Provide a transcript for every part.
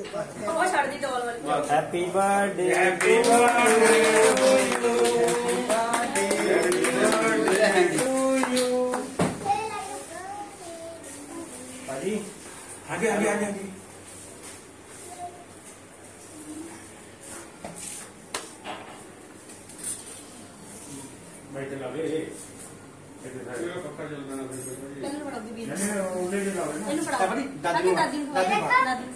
वो छड़ दी डॉल वाली। Happy birthday happy birthday to you. भाजी आगे आगे आगे आगे। भाई चला रे पक्का चल रहा है। चल पड़ा दी भी। नहीं उधर ही लाओ ना। इन पड़ा दादी दादी दादी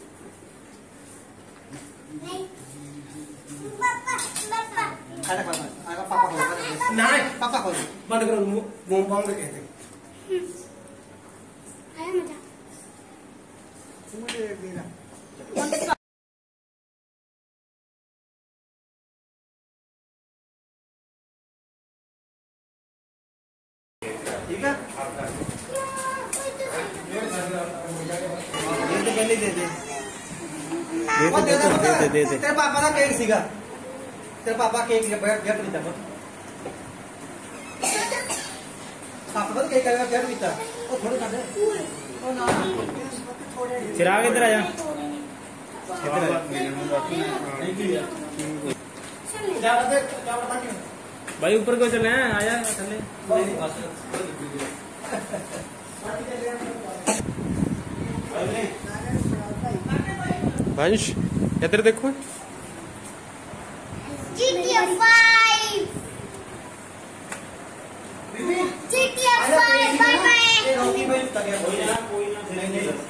खाना खाना आगा पापा को नहीं पापा को बंद करो मुंह पाऊंगे कहते आया मजा। मुझे देना ठीक है। ये तो पहले दे दे दे दे। तेरे पापा का केक सीगा। तेरे पापा केक गिफ्ट देता है। पापा का केक का गिफ्ट देता है। ओ थोड़ा खा दे। ओ ना चिराग इधर आ जा। भाई ऊपर को चले हैं, आया चले। वंश इधर देखो। GTA 5 GTA 5 bye bye. रोटी में तक है। कोई ना